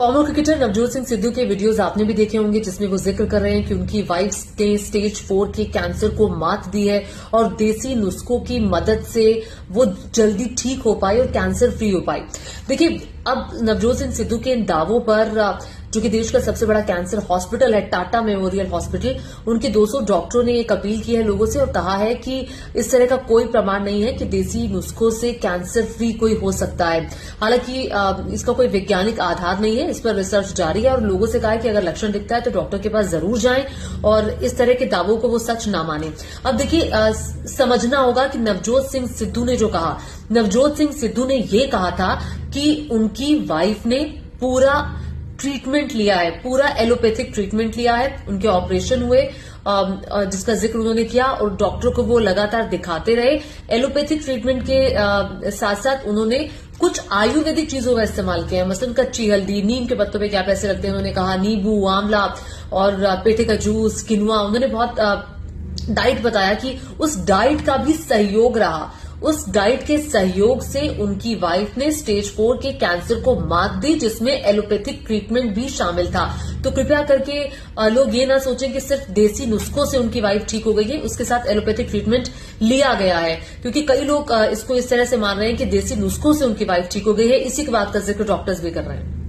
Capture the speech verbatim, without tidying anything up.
Farmer cricketer Navjot Singh Sidhu के videos आपने भी देखे होंगे, जिसमें वो जिक्र कर रहे हैं कि उनकी वाइफ ने स्टेज फोर के कैंसर को मात दी है और देसी नुस्खों की मदद से वो जल्दी ठीक हो पाए और कैंसर फ्री हो पाए। देखिए, अब नवजोत सिंह सिद्धू के इन दावों पर, जो कि देश का सबसे बड़ा कैंसर हॉस्पिटल है टाटा मेमोरियल हॉस्पिटल, उनके दो सौ डॉक्टरों ने एक अपील की है लोगों से और कहा है कि इस तरह का कोई प्रमाण नहीं है कि देसी नुस्खों से कैंसर फ्री कोई हो सकता है। हालांकि इसका कोई वैज्ञानिक आधार नहीं है, इस पर रिसर्च जारी है और लोगों से कहा है कि अगर लक्षण दिखता है तो डॉक्टर के पास जरूर जाएं और इस तरह के दावों को वो सच ना माने। अब देखिए, समझना होगा कि नवजोत सिंह सिद्धू ने जो कहा, नवजोत सिंह सिद्धू ने ये कहा था कि उनकी वाइफ ने पूरा ट्रीटमेंट लिया है, पूरा एलोपैथिक ट्रीटमेंट लिया है, उनके ऑपरेशन हुए जिसका जिक्र उन्होंने किया और डॉक्टर को वो लगातार दिखाते रहे। एलोपैथिक ट्रीटमेंट के साथ साथ उन्होंने कुछ आयुर्वेदिक चीजों का इस्तेमाल किया है, मसलन कच्ची हल्दी, नीम के पत्तों पे क्या पैसे लगते हैं उन्होंने कहा, नींबू, आंवला और पेठे का जूस, किनुआ। उन्होंने बहुत डाइट बताया कि उस डाइट का भी सहयोग रहा। उस डाइट के सहयोग से उनकी वाइफ ने स्टेज फोर के कैंसर को मात दी, जिसमें एलोपैथिक ट्रीटमेंट भी शामिल था। तो कृपया करके लोग ये ना सोचें कि सिर्फ देसी नुस्खों से उनकी वाइफ ठीक हो गई है, उसके साथ एलोपैथिक ट्रीटमेंट लिया गया है, क्योंकि कई लोग इसको इस तरह से मान रहे हैं कि देसी नुस्खों से उनकी वाइफ ठीक हो गई है। इसी की बात का जिक्र डॉक्टर्स भी कर रहे हैं।